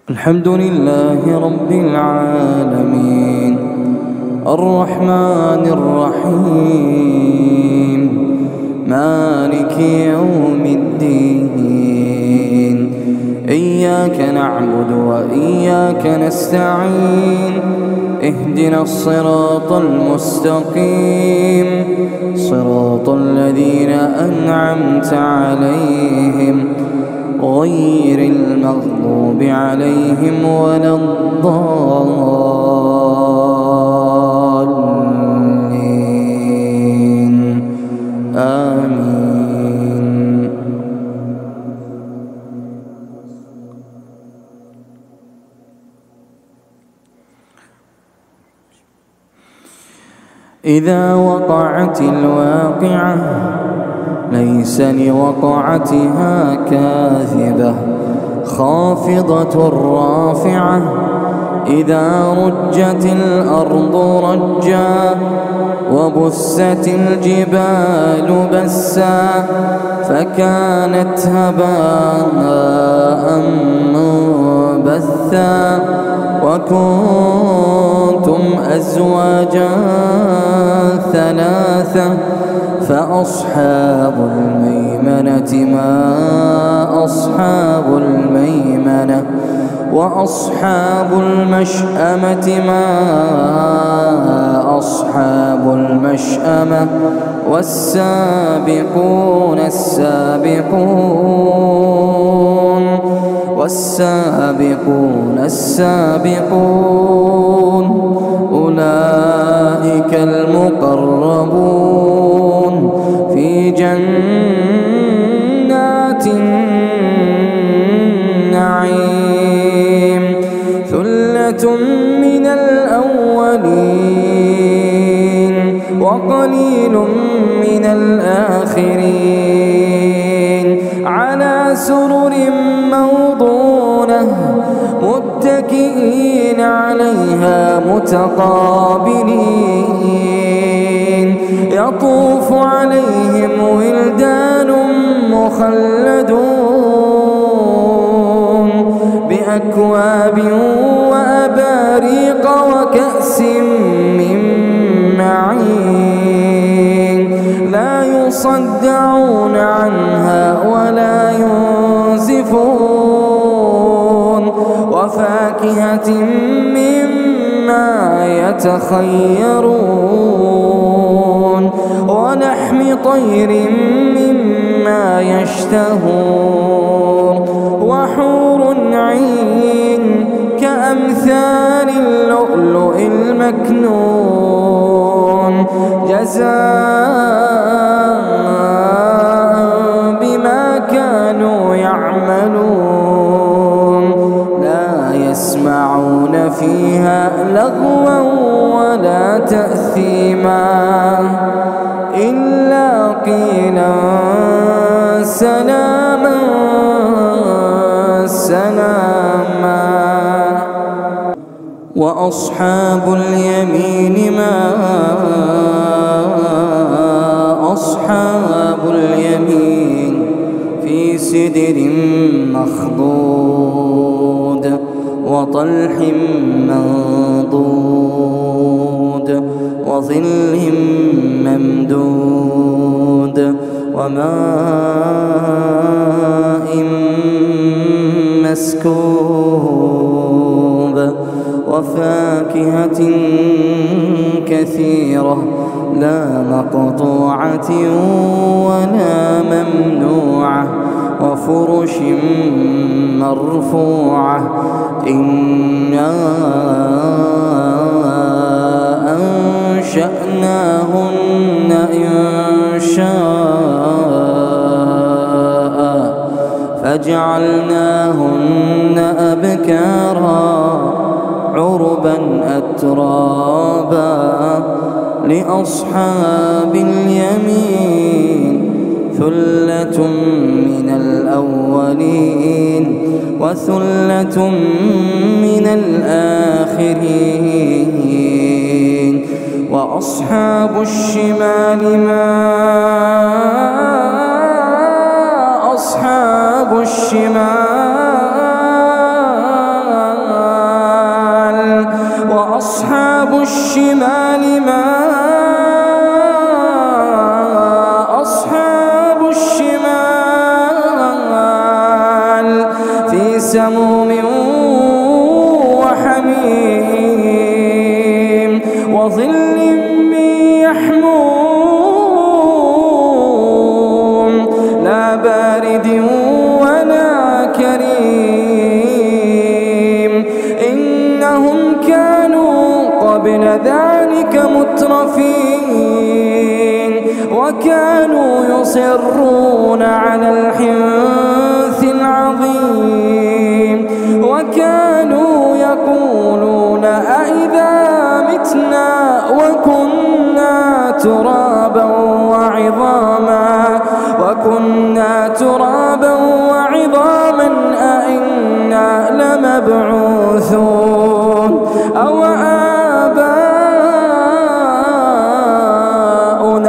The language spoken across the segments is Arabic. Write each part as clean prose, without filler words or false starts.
الحمد لله رب العالمين الرحمن الرحيم مالك يوم الدين إياك نعبد وإياك نستعين اهدنا الصراط المستقيم صراط الذين أنعمت عليهم غير المغضوب عليهم ولا الضالين آمين. إذا وقعت الواقعة ليس لوقعتها كاذبة خافضة رافعة إذا رجت الأرض رجا وبست الجبال بسا فكانت هباء منبثا وكنتم أزواجا ثلاثة فأصحاب الميمنة ما أصحاب الميمنة وأصحاب المشأمة ما أصحاب المشأمة والسابقون السابقون أولئك المقربون في جنات النعيم ثلة من الأولين وقليل من الآخرين على سرر موضونة متكئين عليها متقابلين يطوف عليهم ولدان مخلدون بأكواب وأباريق وكأس من معين لا يصدعون عنها ولا ينزفون وفاكهة مما يتخيرون ولحم طير مما يشتهون وحور عين كأمثال اللؤلؤ المكنون جزاء بما كانوا يعملون لا يسمعون فيها لغوا ولا تأثيما إلا قيلا سلاما سلاما. وأصحاب اليمين ما أصحاب اليمين في سدر مخضود وطلح منضود وظل ممدود وماء مسكوب وفاكهة كثيرة لا مقطوعة ولا ممنوعة وفرش مرفوعة إنا أنشأناهن إنشاء فجعلناهن أبكارا عربا أترابا لأصحاب اليمين ثلة من الأولين وثلة من الآخرين وأصحاب الشمال ما أصحاب الشمال الشمال ما أصحاب الشمال في سموم وحميم وظل من يحموم لا بارد ولا كريم إنهم كانوا قبل ذلك مترفين وكانوا يصرون على الحنث العظيم وكانوا يقولون أئذا متنا وكنا ترابا وعظاما أئنا لمبعوثون أو آباؤنا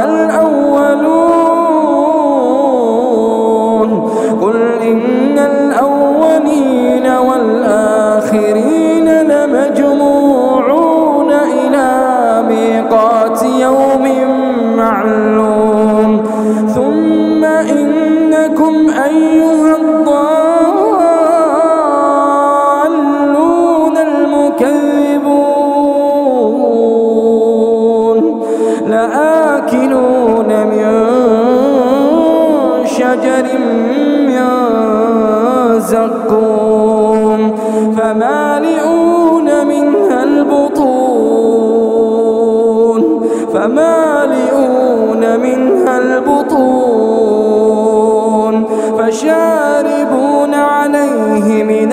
الأولون قل إن الأولين والآخرين لمجموعون إلى ميقات يوم معلوم ثم إنكم أيها الضالون المكذبون لآكلون من شجر من زقوم فمالئون منها البطون فشاربون عليه من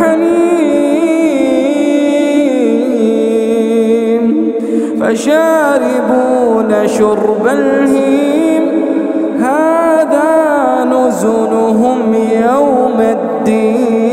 الحميم فشاربون شرب الهيم هذا نزلهم يوم الدين.